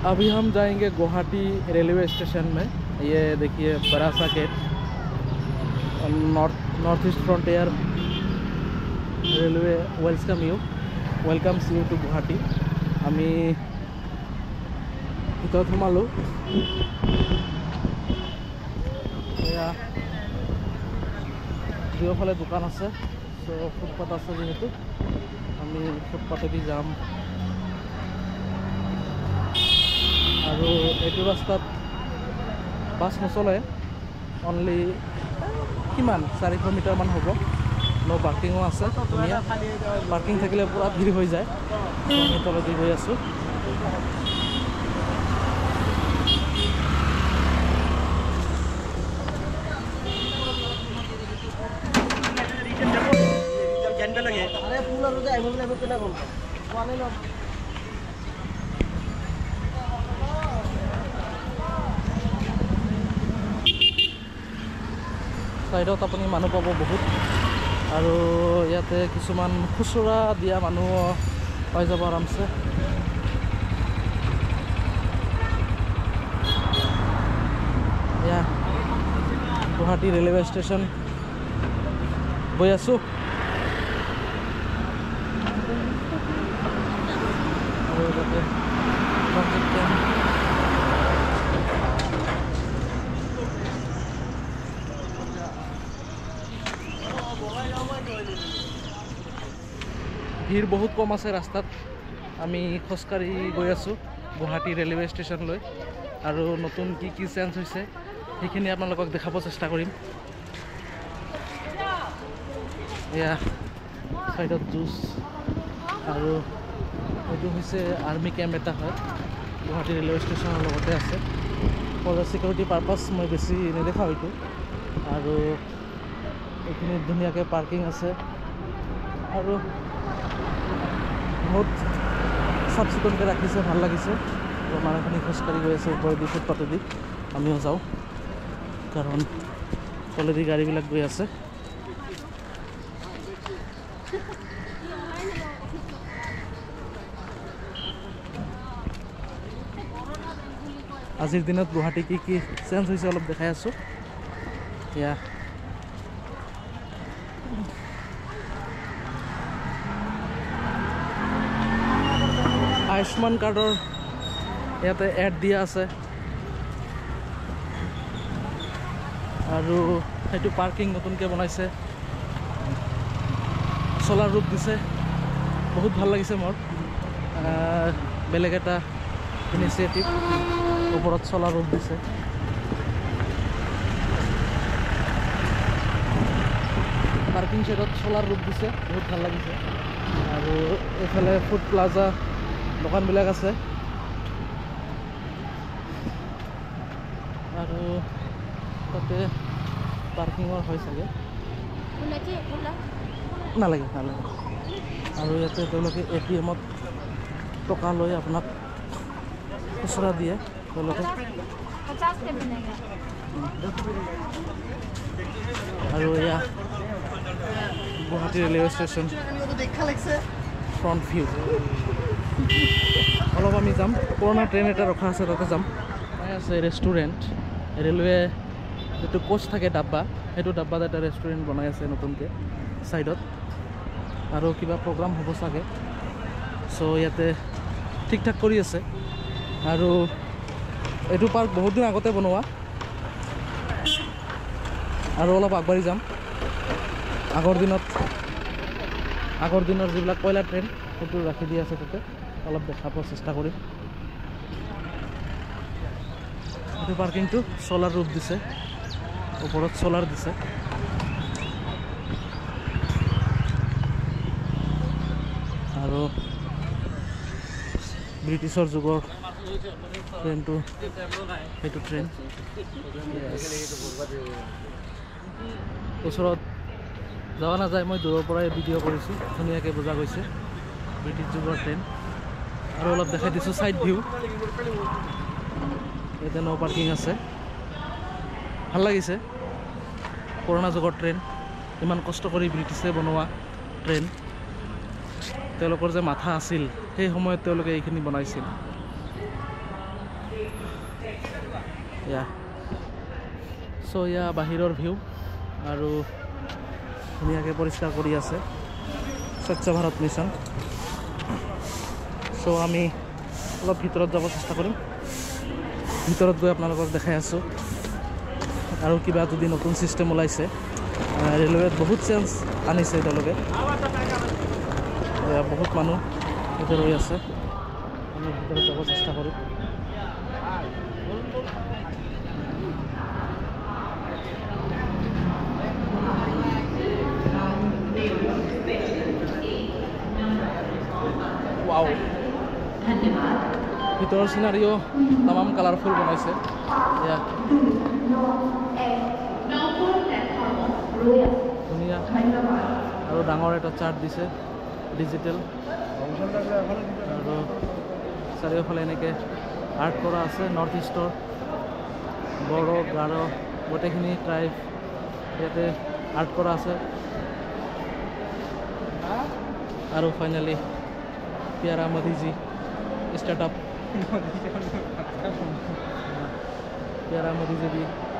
अभी हम जाएंगे गुवाहाटी रेलवे स्टेशन में। ये देखिए बड़ा सा gate, north east frontier railway welcomes you to Guwahati. আমি ভিতৰত সোমালোঁ। এয়া দুয়োফালে দোকান আছে, চ' ফুটপাথ আছে যিহেতু আমি ফুটপাথেদি যাম। আৰু এইটো ৰাস্তাত বাছ নচলে, অনলি কিমান 400 মিটাৰমান হ'ব। নো পাৰ্কিঙো আছে, ধুনীয়া পাৰ্কিং থাকিলে পূৰা ভিৰ হৈ যায়। আমি তলেদি গৈ আছোঁ। সাইডত আপুনি মানুহ পাব বহুত, আৰু ইয়াতে কিছুমান খুচুৰা দিয়া মানুহ পাই যাব আৰামছে। এয়া গুৱাহাটী ৰেলৱে ষ্টেচন গৈ আছোঁ। আৰু তাতে ভিৰ বহুত কম আছে ৰাস্তাত। আমি খোজকাঢ়ি গৈ আছোঁ গুৱাহাটী ৰেলৱে ষ্টেচনলৈ, আৰু নতুন কি কি চেঞ্জ হৈছে সেইখিনি আপোনালোকক দেখাব চেষ্টা কৰিম। এয়া চাইডত জুচ, আৰু এইটো হৈছে আৰ্মি কেম্প এটা হয়, গুৱাহাটী ৰেলৱে ষ্টেচনৰ লগতে আছে। ফৰ চিকিউৰিটি পাৰপাছ মই বেছি নেদেখাওঁ এইটো। আৰু এইখিনিত ধুনীয়াকৈ পাৰ্কিং আছে, আৰু বহুত চাফ চিকুণকৈ ৰাখিছে, ভাল লাগিছে। মানুহখিনি খোজকাঢ়ি গৈ আছে ওপৰেদি ফুটপাথেদি, আমিও যাওঁ কাৰণ তলেদি গাড়ীবিলাক গৈ আছে। আজিৰ দিনত গুৱাহাটী কি কি চেঞ্জ হৈছে অলপ দেখাই আছোঁ। এয়া আয়ুষ্মান কাৰ্ডৰ ইয়াতে এড দিয়া আছে, আৰু সেইটো পাৰ্কিং নতুনকৈ বনাইছে, চলাৰ ৰুট দিছে। বহুত ভাল লাগিছে মোৰ, বেলেগ এটা ইনিচিয়েটিভ। ওপৰত চলাৰ ৰুট দিছে। পাৰ্কিং চাইডত চলাৰ ৰুট দিছে, বহুত ভাল লাগিছে। আৰু এইফালে ফুড প্লাজা দোকানবিলাক আছে, আৰু তাতে পাৰ্কিঙৰ হয় চাগে, নালাগে। আৰু ইয়াতে তেওঁলোকে ATM-ত টকা লৈ আপোনাক খুচুৰা দিয়ে তেওঁলোকে। আৰু এয়া Guwahati railway station front view. অলপ আমি যাম, পুৰণা ট্ৰেইন এটা ৰখা আছে, তাতে যাম। আছে ৰেষ্টুৰেণ্ট, ৰেলৱে যিটো কোচ থাকে ডাব্বা, সেইটো ডাব্বাত এটা ৰেষ্টুৰেণ্ট বনাই আছে নতুনকৈ ছাইডত। আৰু কিবা প্ৰগ্ৰাম হ'ব চাগে, চ' ইয়াতে ঠিক ঠাক কৰি আছে। আৰু এইটো পাৰ্ক বহুত দিন আগতে বনোৱা, আৰু অলপ আগবাঢ়ি যাম। আগৰ দিনৰ যিবিলাক কয়লা ট্ৰেইন সেইটো ৰাখি দি আছে, তাতে অলপ দেখাব চেষ্টা কৰিম। এইটো পাৰ্কিংটো চলাৰ ৰুট দিছে, ওপৰত চলাৰ দিছে। আৰু ব্ৰিটিছৰ যুগৰ ট্ৰেইনটো, সেইটো ট্ৰেইন। ওচৰত যোৱা নাযায়, মই দূৰৰ পৰাই ভিডিঅ' কৰিছোঁ, ধুনীয়াকৈ বুজা গৈছে ব্ৰিটিছ যুগৰ ট্ৰেইন। আৰু অলপ দেখাই দিছোঁ ছাইড ভিউ। ইয়াতে নো পাৰ্কিং আছে, ভাল লাগিছে। পুৰণা যুগৰ ট্ৰেইন, ইমান কষ্ট কৰি ব্ৰিটিছে বনোৱা ট্ৰেইন। তেওঁলোকৰ যে মাথা আছিল, সেই সময়ত তেওঁলোকে এইখিনি বনাইছিল। ইয়া চ' ইয়া বাহিৰৰ ভিউ আৰু ধুনীয়াকৈ পৰিষ্কাৰ কৰি আছে স্বচ্ছ ভাৰত মিছন। চ' আমি অলপ ভিতৰত যাব চেষ্টা কৰিম, ভিতৰত গৈ আপোনালোকক দেখাই আছোঁ। আৰু কিবা যদি নতুন ছিষ্টেম ওলাইছে, ৰেলৱেত বহুত চেঞ্জ আনিছে তেওঁলোকে, বহুত মানুহ এতিয়া ৰৈ আছে, আমি ভিতৰত যাব চেষ্টা কৰিম। ৱাও, ভিতৰৰ চিনাৰিও তামাম কালাৰফুল বনাইছে। এয়া ধুনীয়া আৰু ডাঙৰ এটা চাৰ্ট দিছে ডিজিটেল, আৰু চাৰিওফালে এনেকৈ আৰ্ট কৰা আছে। নৰ্থ ইষ্টৰ বড়ো, গাৰো গোটেইখিনি ট্ৰাইব ইয়াতে আৰ্ট কৰা আছে। আৰু ফাইনেলি प्यारा मोदी जी स्टार्टअप, प्यारा मोदी जी भी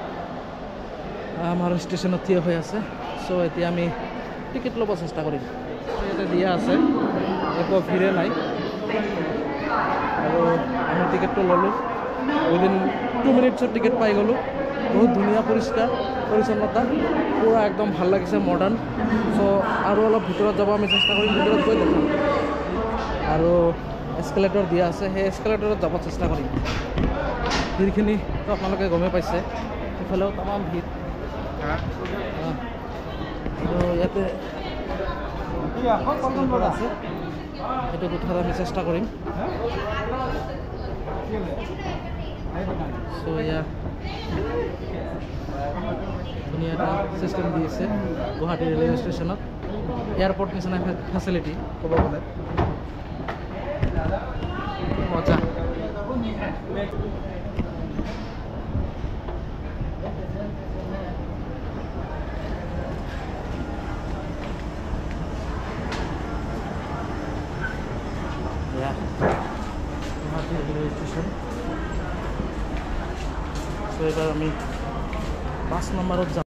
आमार स्टेशनत থিয় হৈ আছে। চ' এতিয়া আমি টিকেট ল'ব চেষ্টা কৰিম। ইয়াতে দিয়া আছে, একো ভিৰে নাই, আৰু আমি টিকেটটো ল'লোঁ। উইদিন 2 মিনিটছত টিকেট পাই গ'লোঁ। বহুত ধুনীয়া পৰিষ্কাৰ পৰিচ্ছন্নতা, পূৰা একদম ভাল লাগিছে, মডাৰ্ণ। চ' আৰু অলপ ভিতৰত যাব আমি চেষ্টা কৰিম, ভিতৰত গৈ দেখাম। আৰু এস্কেলেটৰ দিয়া আছে, সেই এস্কেলেটৰত যাব চেষ্টা কৰিম। ভিৰখিনিতো আপোনালোকে গমেই পাইছে, সেইফালেও তামাম ভিৰ। আৰু ইয়াতে আছে, সেইটো উঠাত আমি চেষ্টা কৰিম। চ' এয়া ধুনীয়া এটা ছিষ্টেম দি আছে গুৱাহাটী ৰেলৱে ষ্টেচনত, এয়াৰপৰ্ট নিচিনা ফেচিলিটি ক'ব গ'লে। মজা। Guwahati railway station. চ' এইবাৰ আমি 5 নম্বৰত যাম।